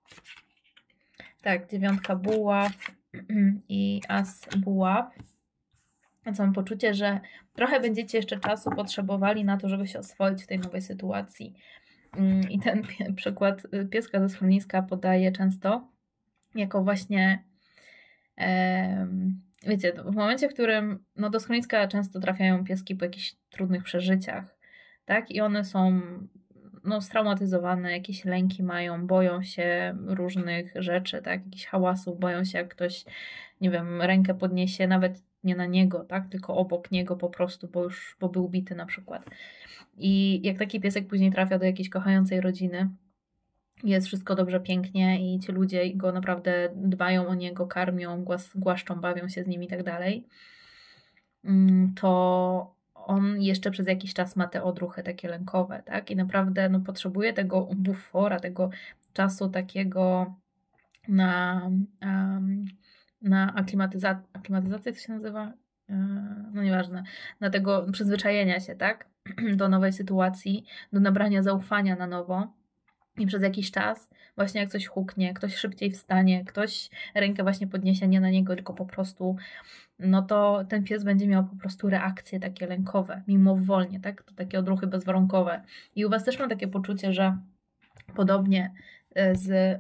Tak, dziewiątka buław i as buław. Więc mam poczucie, że trochę będziecie jeszcze czasu potrzebowali na to, żeby się oswoić w tej nowej sytuacji. Mm, I ten pie- przykład y, pieska ze schroniska podaję często jako właśnie, em, wiecie, w momencie, w którym no do schroniska często trafiają pieski po jakichś trudnych przeżyciach, tak? I one są no, straumatyzowane, jakieś lęki mają, boją się różnych rzeczy, tak? Jakichś hałasów, boją się, jak ktoś, nie wiem, rękę podniesie, nawet nie na niego, tak? Tylko obok niego po prostu, bo już, bo był bity na przykład. I jak taki piesek później trafia do jakiejś kochającej rodziny, jest wszystko dobrze, pięknie i ci ludzie go naprawdę dbają o niego, karmią, głas, głaszczą, bawią się z nim i tak dalej, mm, to on jeszcze przez jakiś czas ma te odruchy takie lękowe, tak? I naprawdę no, potrzebuje tego bufora, tego czasu takiego na, um, na aklimatyza- aklimatyzację, to się nazywa? Yy, No nieważne, na tego przyzwyczajenia się, tak? Do nowej sytuacji, do nabrania zaufania na nowo. I przez jakiś czas, właśnie jak coś huknie, ktoś szybciej wstanie, ktoś rękę właśnie podniesie nie na niego, tylko po prostu, no to ten pies będzie miał po prostu reakcje takie lękowe, mimowolnie, tak? To takie odruchy bezwarunkowe. I u was też mam takie poczucie, że podobnie e, z,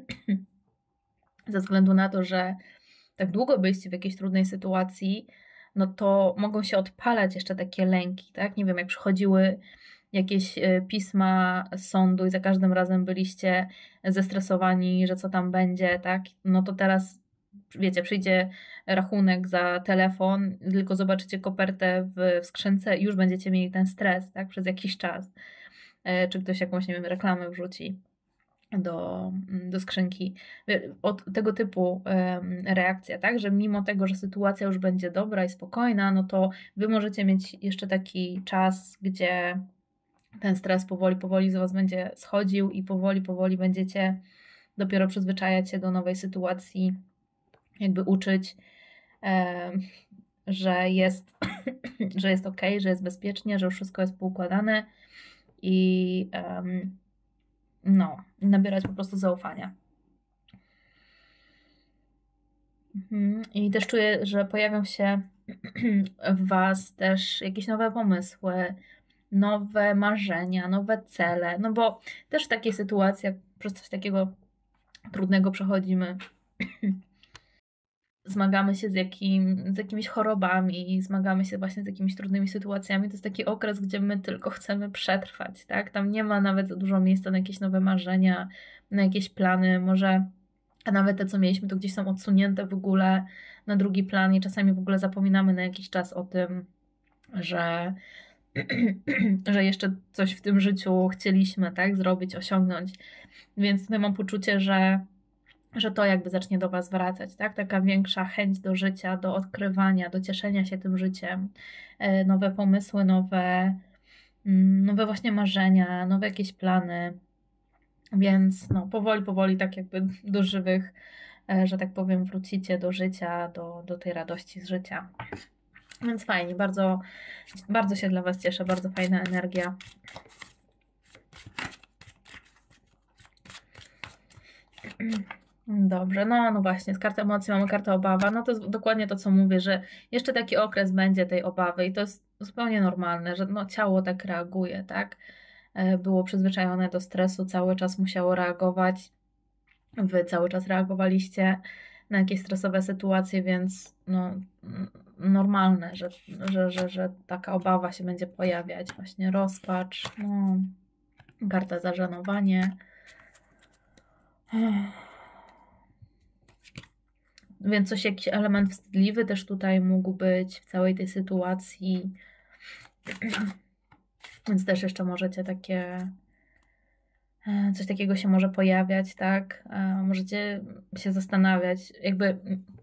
ze względu na to, że tak długo byliście w jakiejś trudnej sytuacji, no to mogą się odpalać jeszcze takie lęki, tak? Nie wiem, jak przychodziły jakieś e, pisma z sądu i za każdym razem byliście zestresowani, że co tam będzie, tak? No to teraz, wiecie, przyjdzie rachunek za telefon, tylko zobaczycie kopertę w, w skrzynce i już będziecie mieli ten stres, tak? Przez jakiś czas. E, Czy ktoś jakąś, nie wiem, reklamę wrzuci do, do skrzynki. Od tego typu em, reakcja, tak? Że mimo tego, że sytuacja już będzie dobra i spokojna, no to wy możecie mieć jeszcze taki czas, gdzie ten stres powoli, powoli z was będzie schodził i powoli, powoli będziecie dopiero przyzwyczajać się do nowej sytuacji, jakby uczyć, em, że jest, że jest ok, że jest bezpiecznie, że już wszystko jest poukładane i, em, no, nabierać po prostu zaufania. Mhm. I też czuję, że pojawią się w Was też jakieś nowe pomysły, nowe marzenia, nowe cele, no bo też w takiej sytuacji, jak przez coś takiego trudnego przechodzimy, zmagamy się z, jakim, z jakimiś chorobami, zmagamy się właśnie z jakimiś trudnymi sytuacjami, to jest taki okres, gdzie my tylko chcemy przetrwać, tak? Tam nie ma nawet za dużo miejsca na jakieś nowe marzenia, na jakieś plany, może a nawet te, co mieliśmy, to gdzieś są odsunięte w ogóle na drugi plan i czasami w ogóle zapominamy na jakiś czas o tym, że, że jeszcze coś w tym życiu chcieliśmy, tak, zrobić, osiągnąć. Więc tutaj mam poczucie, że, że to jakby zacznie do Was wracać, tak? Taka większa chęć do życia, do odkrywania, do cieszenia się tym życiem, e, nowe pomysły, nowe, mm, nowe właśnie marzenia, nowe jakieś plany. Więc no, powoli, powoli tak jakby do żywych, e, że tak powiem, wrócicie do życia, do, do tej radości z życia. Więc fajnie, bardzo, bardzo się dla Was cieszę, bardzo fajna energia. Dobrze, no, no właśnie, z karty emocji mamy kartę obawa, no to jest dokładnie to, co mówię, że jeszcze taki okres będzie tej obawy i to jest zupełnie normalne, że no, ciało tak reaguje, tak? E, Było przyzwyczajone do stresu, cały czas musiało reagować, Wy cały czas reagowaliście na jakieś stresowe sytuacje, więc no, normalne, że, że, że, że taka obawa się będzie pojawiać. Właśnie rozpacz, no, karta zażenowanie. Więc coś, jakiś element wstydliwy też tutaj mógł być w całej tej sytuacji. Więc też jeszcze możecie takie, coś takiego się może pojawiać, tak? Możecie się zastanawiać, jakby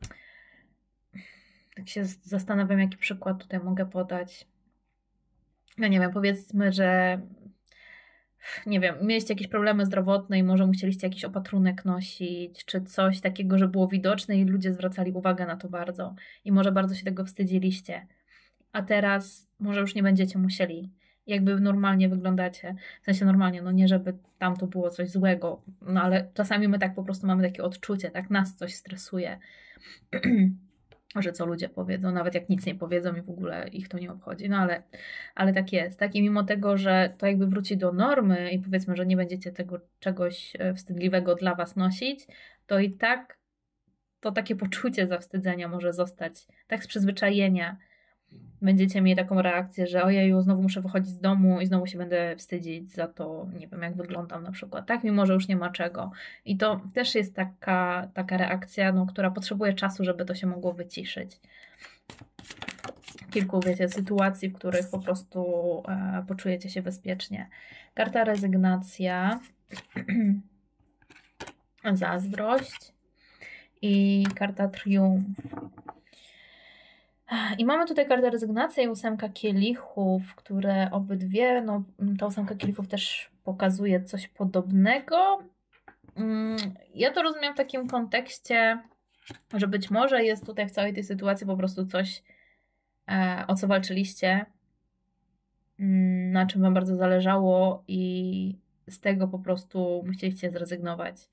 tak się zastanawiam, jaki przykład tutaj mogę podać. No nie wiem, powiedzmy, że nie wiem, mieliście jakieś problemy zdrowotne i może musieliście jakiś opatrunek nosić, czy coś takiego, że było widoczne i ludzie zwracali uwagę na to bardzo i może bardzo się tego wstydziliście. A teraz może już nie będziecie musieli. Jakby normalnie wyglądacie, w sensie normalnie, no nie żeby tam to było coś złego, no ale czasami my tak po prostu mamy takie odczucie, tak nas coś stresuje. Że co ludzie powiedzą, nawet jak nic nie powiedzą i w ogóle ich to nie obchodzi, no ale, ale tak jest, tak? I mimo tego, że to jakby wróci do normy i powiedzmy, że nie będziecie tego czegoś wstydliwego dla Was nosić, to i tak to takie poczucie zawstydzenia może zostać, tak z przyzwyczajenia. Będziecie mieli taką reakcję, że ojeju, znowu muszę wychodzić z domu i znowu się będę wstydzić za to, nie wiem, jak wyglądam na przykład, tak? Mimo, że już nie ma czego. I to też jest taka, taka reakcja, no, która potrzebuje czasu, żeby to się mogło wyciszyć. Kilku, wiecie, sytuacji, w których po prostu e, poczujecie się bezpiecznie. Karta rezygnacja, zazdrość i karta triumf. I mamy tutaj kartę rezygnacji i ósemka kielichów, które obydwie, no ta ósemka kielichów też pokazuje coś podobnego. Ja to rozumiem w takim kontekście, że być może jest tutaj w całej tej sytuacji po prostu coś, o co walczyliście, na czym Wam bardzo zależało i z tego po prostu musieliście zrezygnować.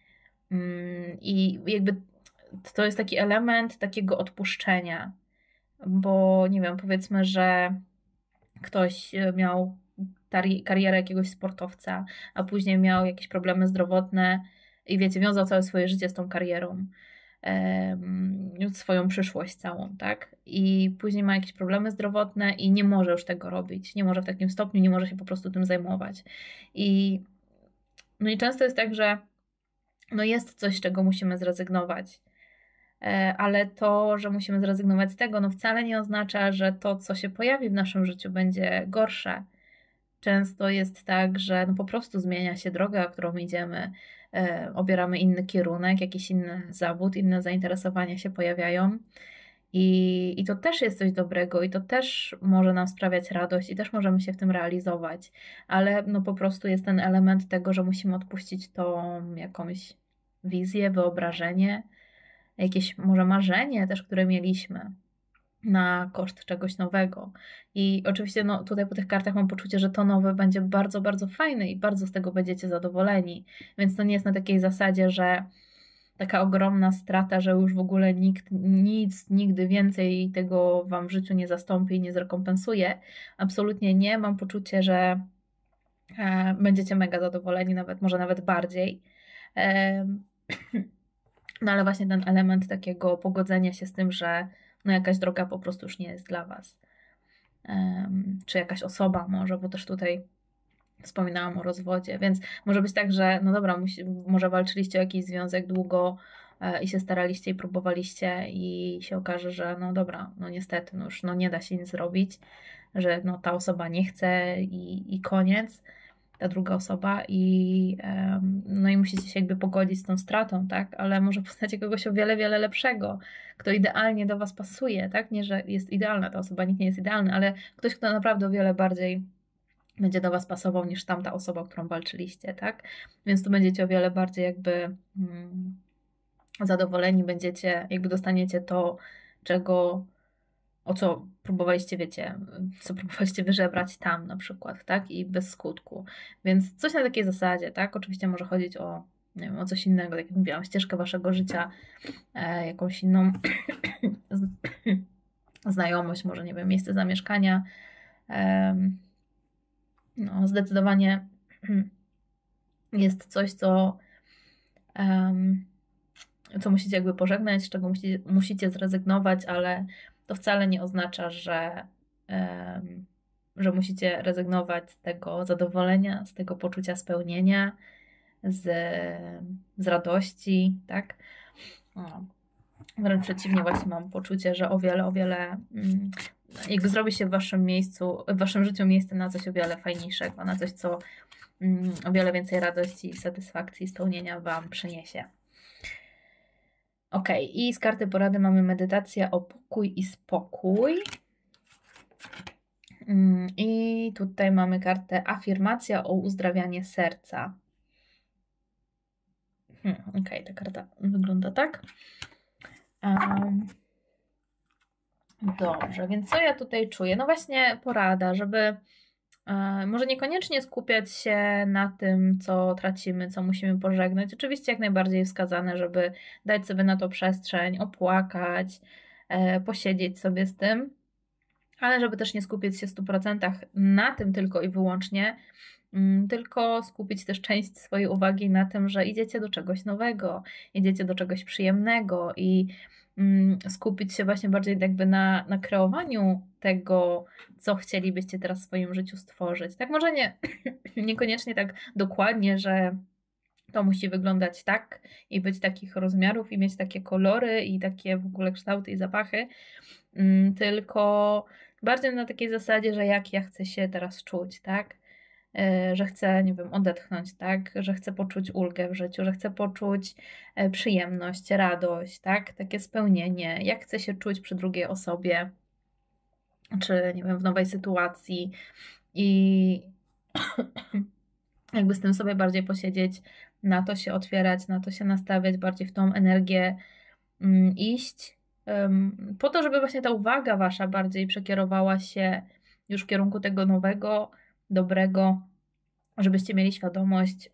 I jakby to jest taki element takiego odpuszczenia. Bo nie wiem, powiedzmy, że ktoś miał karierę jakiegoś sportowca, a później miał jakieś problemy zdrowotne i wiecie, wiązał całe swoje życie z tą karierą, e, swoją przyszłość całą, tak? I później ma jakieś problemy zdrowotne i nie może już tego robić, nie może w takim stopniu, nie może się po prostu tym zajmować. I, no i często jest tak, że no jest coś, z czego musimy zrezygnować. Ale to, że musimy zrezygnować z tego, no wcale nie oznacza, że to, co się pojawi w naszym życiu, będzie gorsze. Często jest tak, że no po prostu zmienia się droga, którą idziemy, e, obieramy inny kierunek, jakiś inny zawód, inne zainteresowania się pojawiają i, i to też jest coś dobrego i to też może nam sprawiać radość i też możemy się w tym realizować, ale no po prostu jest ten element tego, że musimy odpuścić tą jakąś wizję, wyobrażenie, jakieś może marzenie też, które mieliśmy. na koszt czegoś nowego. I oczywiście no, tutaj po tych kartach mam poczucie, że to nowe będzie bardzo, bardzo fajne i bardzo z tego będziecie zadowoleni. Więc to nie jest na takiej zasadzie, że taka ogromna strata, że już w ogóle nikt nic, nigdy więcej tego wam w życiu nie zastąpi i nie zrekompensuje. Absolutnie nie. Mam poczucie, że e, będziecie mega zadowoleni, nawet może nawet bardziej. E, no ale właśnie ten element takiego pogodzenia się z tym, że no jakaś droga po prostu już nie jest dla was. Um, czy jakaś osoba może, bo też tutaj wspominałam o rozwodzie, więc może być tak, że no dobra, musi, może walczyliście o jakiś związek długo e, i się staraliście i próbowaliście i się okaże, że no dobra, no niestety, no już no nie da się nic zrobić, że no ta osoba nie chce i, i koniec, ta druga osoba i em, no i musicie się jakby pogodzić z tą stratą, tak, ale może poznacie kogoś o wiele, wiele lepszego, kto idealnie do was pasuje, tak, nie, że jest idealna ta osoba, nikt nie jest idealny, ale ktoś, kto naprawdę o wiele bardziej będzie do was pasował niż tamta osoba, o którą walczyliście, tak? Więc tu będziecie o wiele bardziej jakby mm, zadowoleni, będziecie, jakby dostaniecie to, czego, o co próbowaliście, wiecie, co próbowaliście wyżebrać tam na przykład, tak? I bez skutku. Więc coś na takiej zasadzie, tak? Oczywiście może chodzić o, nie wiem, o coś innego, tak jak mówiłam, ścieżkę waszego życia, e, jakąś inną znajomość, może, nie wiem, miejsce zamieszkania, e, no, zdecydowanie jest coś, co, um, co musicie jakby pożegnać, z czego musicie, musicie zrezygnować, ale to wcale nie oznacza, że, um, że musicie rezygnować z tego zadowolenia, z tego poczucia spełnienia, z, z radości, tak? No. Wręcz przeciwnie, właśnie mam poczucie, że o wiele, o wiele mm, jakby zrobi się w waszym miejscu, w waszym życiu miejsce na coś o wiele fajniejszego, na coś, co mm, o wiele więcej radości, satysfakcji, spełnienia wam przyniesie. Ok, i z karty porady mamy medytacja o pokój i spokój. Mm, I tutaj mamy kartę afirmacja o uzdrawianie serca. Hmm, ok, ta karta wygląda tak. Um, Dobrze, więc co ja tutaj czuję? No właśnie porada, żeby e, może niekoniecznie skupiać się na tym, co tracimy, co musimy pożegnać. Oczywiście jak najbardziej wskazane, żeby dać sobie na to przestrzeń, opłakać, e, posiedzieć sobie z tym, ale żeby też nie skupić się w stu procentach na tym tylko i wyłącznie, mm, tylko skupić też część swojej uwagi na tym, że idziecie do czegoś nowego, idziecie do czegoś przyjemnego i mm, skupić się właśnie bardziej jakby na, na kreowaniu tego, co chcielibyście teraz w swoim życiu stworzyć. Tak może nie, niekoniecznie tak dokładnie, że to musi wyglądać tak i być takich rozmiarów i mieć takie kolory i takie w ogóle kształty i zapachy, mm, tylko bardziej na takiej zasadzie, że jak ja chcę się teraz czuć, tak? E, Że chcę, nie wiem, odetchnąć, tak? Że chcę poczuć ulgę w życiu, że chcę poczuć e, przyjemność, radość, tak? Takie spełnienie, jak chcę się czuć przy drugiej osobie, czy, nie wiem, w nowej sytuacji i jakby z tym sobie bardziej posiedzieć, na to się otwierać, na to się nastawiać, bardziej w tą energię mm, iść, ym, po to, żeby właśnie ta uwaga wasza bardziej przekierowała się już w kierunku tego nowego, dobrego, żebyście mieli świadomość,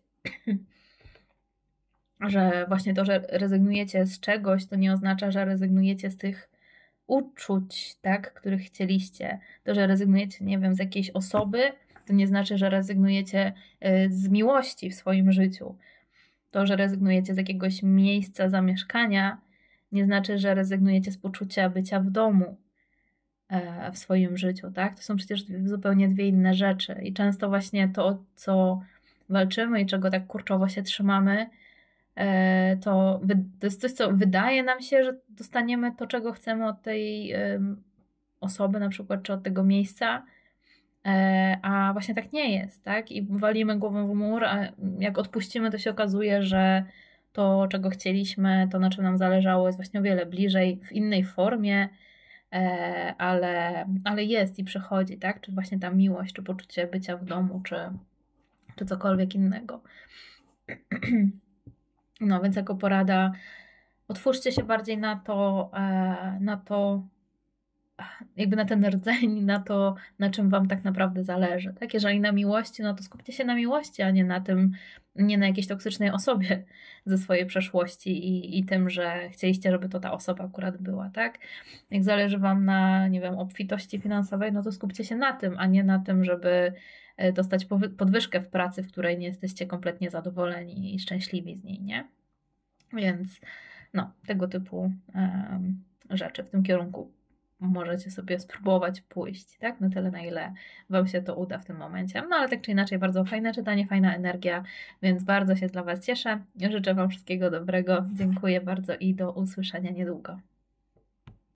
że właśnie to, że rezygnujecie z czegoś, to nie oznacza, że rezygnujecie z tych uczuć, tak, których chcieliście. To, że rezygnujecie, nie wiem, z jakiejś osoby, to nie znaczy, że rezygnujecie y, z miłości w swoim życiu. To, że rezygnujecie z jakiegoś miejsca zamieszkania, nie znaczy, że rezygnujecie z poczucia bycia w domu e, w swoim życiu, tak? To są przecież zupełnie dwie inne rzeczy. I często właśnie to, o co walczymy i czego tak kurczowo się trzymamy, e, to, wy, to jest coś, co wydaje nam się, że dostaniemy to, czego chcemy od tej em, osoby na przykład, czy od tego miejsca, e, a właśnie tak nie jest, tak? I walimy głową w mur, a jak odpuścimy, to się okazuje, że to, czego chcieliśmy, to, na czym nam zależało, jest właśnie o wiele bliżej, w innej formie, e, ale, ale jest i przychodzi, tak? Czy właśnie ta miłość, czy poczucie bycia w domu, czy, czy cokolwiek innego. No więc jako porada, otwórzcie się bardziej na to, e, na to, jakby na ten rdzeń, na to, na czym Wam tak naprawdę zależy. Tak? Jeżeli na miłości, no to skupcie się na miłości, a nie na tym, nie na jakiejś toksycznej osobie ze swojej przeszłości i, i tym, że chcieliście, żeby to ta osoba akurat była, tak? Jak zależy Wam na, nie wiem, obfitości finansowej, no to skupcie się na tym, a nie na tym, żeby e, dostać powy- podwyżkę w pracy, w której nie jesteście kompletnie zadowoleni i szczęśliwi z niej, nie? Więc no, tego typu em, rzeczy w tym kierunku możecie sobie spróbować pójść, tak? Na tyle, na ile Wam się to uda w tym momencie. No ale tak czy inaczej, bardzo fajne czytanie, fajna energia, więc bardzo się dla Was cieszę. Życzę Wam wszystkiego dobrego. Dziękuję bardzo i do usłyszenia niedługo.